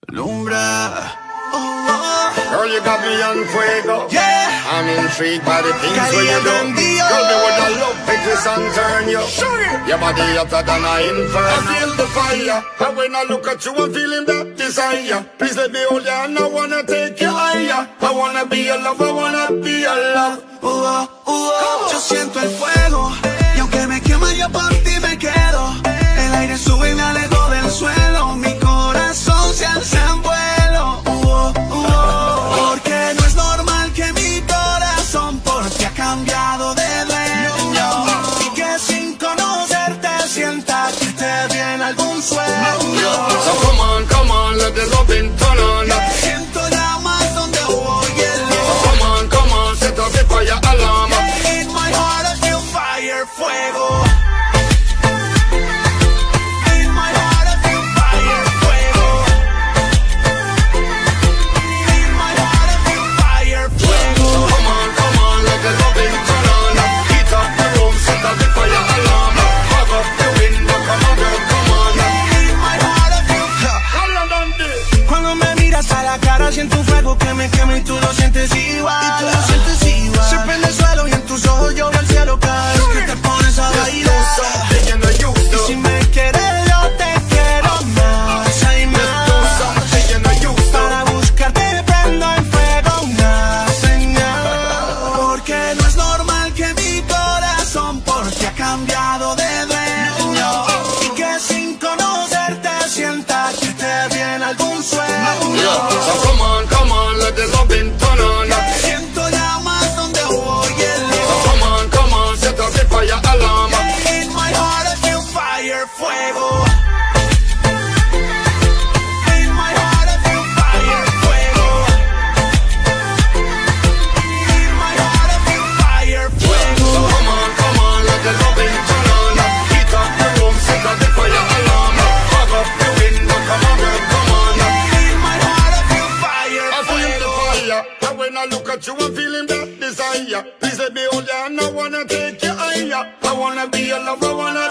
Lumbre. Girl, you got me on fuego. Yeah. I'm intrigued by the things Cali where you do. Dandee. Girl, me would have loved to twist and turn you. Your body hotter than an inferno. I feel the fire. And when I look at you, I'm feeling that desire. Please let me hold you and I wanna take you higher. I wanna be your love, I wanna be your love. Yo siento el fuego. Y aunque me quema, yo por ti me quedo. El aire sube y me alejo del suelo. Mi corazón se alza en vuelo. Porque no es normal que mi corazón por ti ha cambiado de dueño. Y que sin conocerte sienta que te viene algún sueño. So come on, let the loving turn on. Siento llamas donde hubo hielo. So come on, set up the fire alarm. In my heart I feel fire, fuego. Siento un fuego que me quema y tú lo sientes igual. Se prende el suelo y en tus ojos yo veo el cielo cada vez que te pones a bailar. Y si me quieres yo te quiero más, hay más. Para buscarte prendo en fuego una señal. Porque no es normal que mi corazón por ti ha cambiado de dueño. Y que sin conocerte sienta que te viene algún sueño. So come on, let the loving turn on. Siento llamas donde hubo hielo. So come on, set up the fire alarm. In my heart I feel fire, fuego. In my heart I feel fire, fuego. In my heart I feel fire, fuego. So come on, let the loving turn on. Heat up the room, set up the fire alarm. Fog up the window, come on girl, come on. In my heart I feel fire, I feel the fuego. fire. And when I look at you, I'm feeling that desire. Please let me hold you and I wanna take you higher. I wanna be your lover, I wanna